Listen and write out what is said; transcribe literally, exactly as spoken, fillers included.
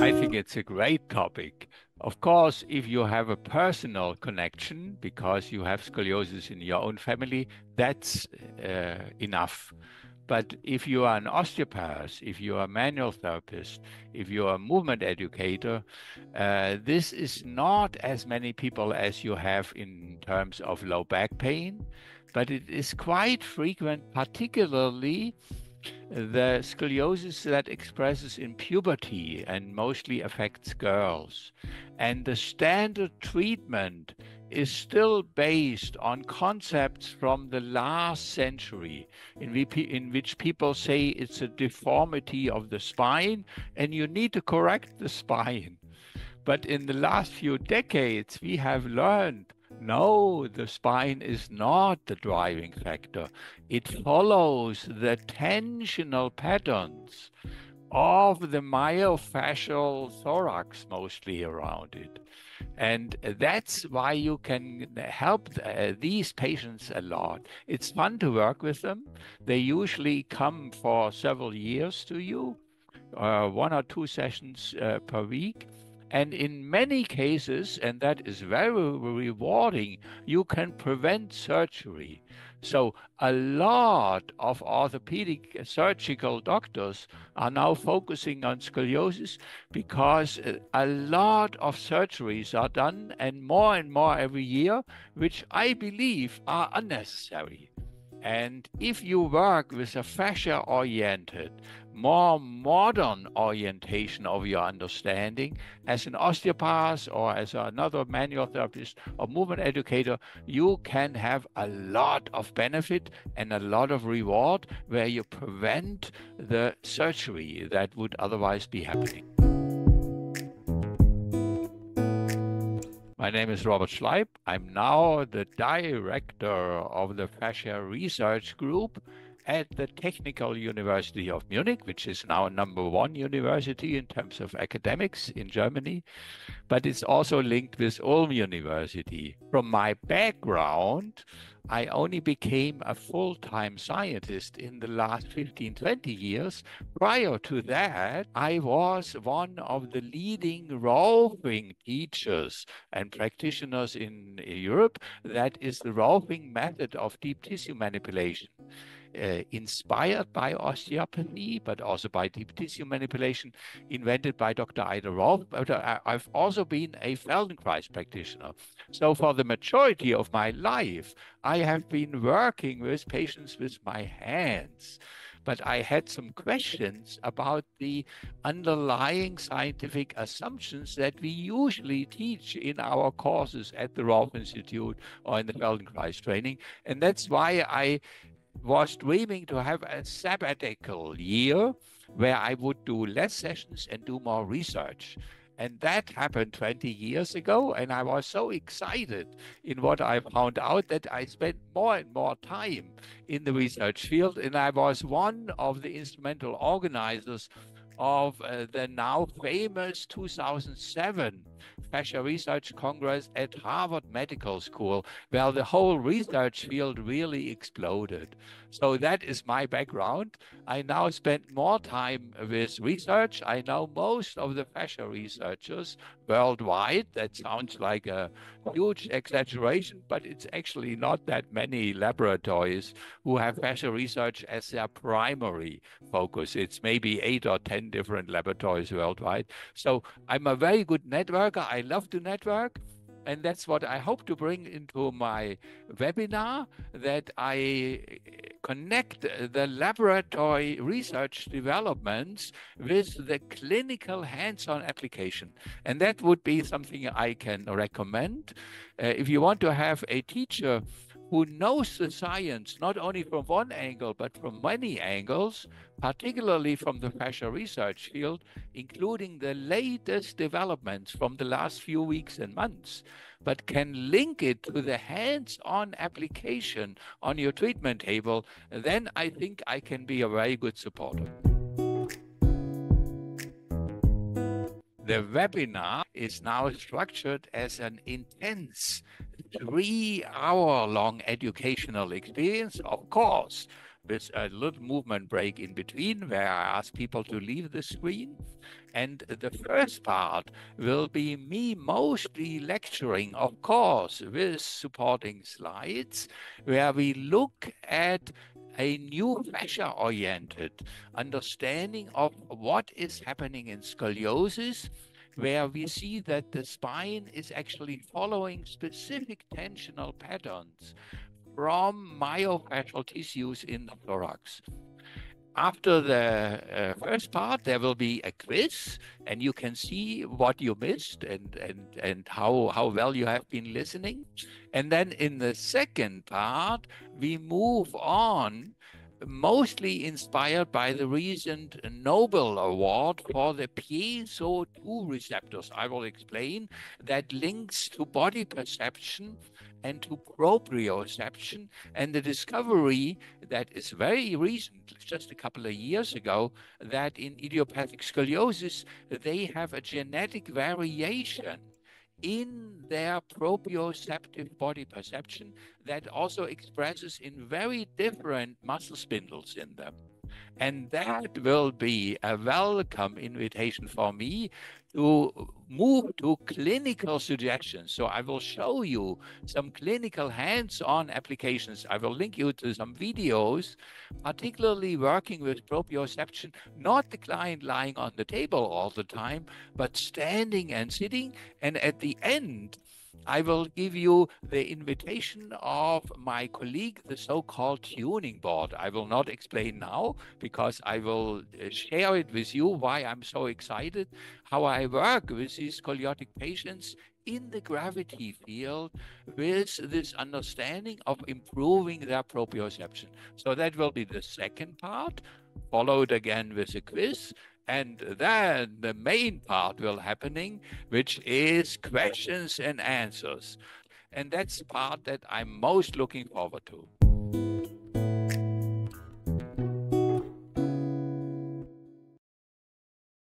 I think it's a great topic. Of course, if you have a personal connection because you have scoliosis in your own family, that's uh, enough. But if you are an osteopath, if you are a manual therapist, if you are a movement educator, uh, this is not as many people as you have in terms of low back pain, but it is quite frequent, particularly the scoliosis that expresses in puberty and mostly affects girls. And the standard treatment is still based on concepts from the last century, in, in which people say it's a deformity of the spine and you need to correct the spine. But in the last few decades, we have learned no, the spine is not the driving factor. It follows the tensional patterns of the myofascial thorax mostly around it. And that's why you can help uh, these patients a lot. It's fun to work with them. They usually come for several years to you, uh, one or two sessions uh, per week. And in many cases, and that is very rewarding, you can prevent surgery. So a lot of orthopedic surgical doctors are now focusing on scoliosis because a lot of surgeries are done, and more and more every year, which I believe are unnecessary. And if you work with a fascia-oriented, more modern orientation of your understanding as an osteopath or as another manual therapist or movement educator, you can have a lot of benefit and a lot of reward where you prevent the surgery that would otherwise be happening. My name is Robert Schleib. I'm now the director of the Fascia Research Group at the Technical University of Munich, which is now number one university in terms of academics in Germany, but it's also linked with Ulm University. From my background, I only became a full-time scientist in the last fifteen, twenty years. Prior to that, I was one of the leading Rolfing teachers and practitioners in Europe. That is the Rolfing method of deep tissue manipulation. Uh, inspired by osteopathy, but also by deep tissue manipulation, invented by Doctor Ida Rolf. But I, I've also been a Feldenkrais practitioner. So for the majority of my life, I have been working with patients with my hands. But I had some questions about the underlying scientific assumptions that we usually teach in our courses at the Rolf Institute or in the Feldenkrais training. And that's why I was dreaming to have a sabbatical year where I would do less sessions and do more research. And that happened twenty years ago. And I was so excited in what I found out that I spent more and more time in the research field. And I was one of the instrumental organizers of uh, the now famous two thousand seven Fascia Research Congress at Harvard Medical School, where the whole research field really exploded. So that is my background. I now spend more time with research. I know most of the fascia researchers worldwide. That sounds like a huge exaggeration, but it's actually not that many laboratories who have fascia research as their primary focus. It's maybe eight or ten different laboratories worldwide. So I'm a very good networker. I love to network. And that's what I hope to bring into my webinar, that I connect the laboratory research developments with the clinical hands-on application. And that would be something I can recommend. Uh, if you want to have a teacher who knows the science, not only from one angle, but from many angles, particularly from the fascia research field, including the latest developments from the last few weeks and months, but can link it to the hands-on application on your treatment table, then I think I can be a very good supporter. The webinar is now structured as an intense three-hour-long educational experience, of course, with a little movement break in between where I ask people to leave the screen. And the first part will be me mostly lecturing, of course, with supporting slides, where we look at a new fascia-oriented understanding of what is happening in scoliosis, where we see that the spine is actually following specific tensional patterns from myofascial tissues in the thorax. After the uh, first part, there will be a quiz, and you can see what you missed and, and, and how, how well you have been listening. And then in the second part, we move on, mostly inspired by the recent Nobel Award for the piezo two receptors. I will explain that links to body perception and to proprioception, and the discovery that is very recent, just a couple of years ago, that in idiopathic scoliosis, they have a genetic variation in their proprioceptive body perception that also expresses in very different muscle spindles in them. And that will be a welcome invitation for me to move to clinical suggestions. So I will show you some clinical hands-on applications. I will link you to some videos, particularly working with proprioception, not the client lying on the table all the time, but standing and sitting. And at the end, I will give you the invitation of my colleague, the so-called tuning board. I will not explain now because I will share it with you why I'm so excited, how I work with these scoliotic patients in the gravity field with this understanding of improving their proprioception. So that will be the second part, followed again with a quiz. And then the main part will happening, which is questions and answers. And that's the part that I'm most looking forward to.